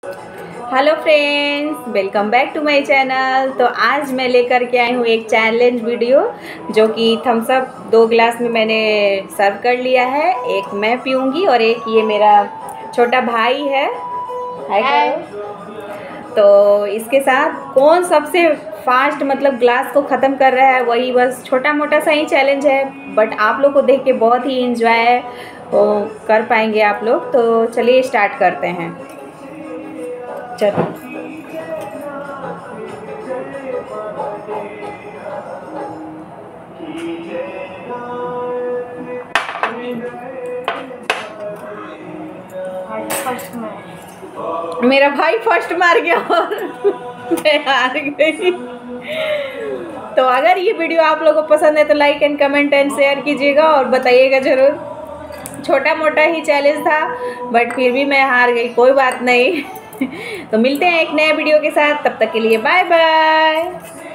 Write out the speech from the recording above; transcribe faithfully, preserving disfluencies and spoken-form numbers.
Hello friends, welcome back to my channel. तो आज मैं लेकर के आई हूँ एक चैलेंज वीडियो, जो कि थम्स अप दो ग्लास में मैंने सर्व कर लिया है। एक मैं पीऊँगी और एक ये मेरा छोटा भाई है। हाय करो। तो इसके साथ कौन सबसे फास्ट मतलब ग्लास को ख़त्म कर रहा है, वही बस छोटा मोटा सा ही चैलेंज है, बट आप लोग को देख के बहुत ही इंजॉय कर पाएंगे आप लोग। तो चलिए स्टार्ट करते हैं। चलो मेरा भाई फर्स्ट मार गया और मैं हार गई। तो अगर ये वीडियो आप लोगों को पसंद है तो like and comment and share कीजिएगा और बताइएगा ज़रूर। छोटा मोटा ही चैलेंज था, बट फिर भी मैं हार गई, कोई बात नहीं। तो मिलते हैं एक नए वीडियो के साथ, तब तक के लिए बाय बाय।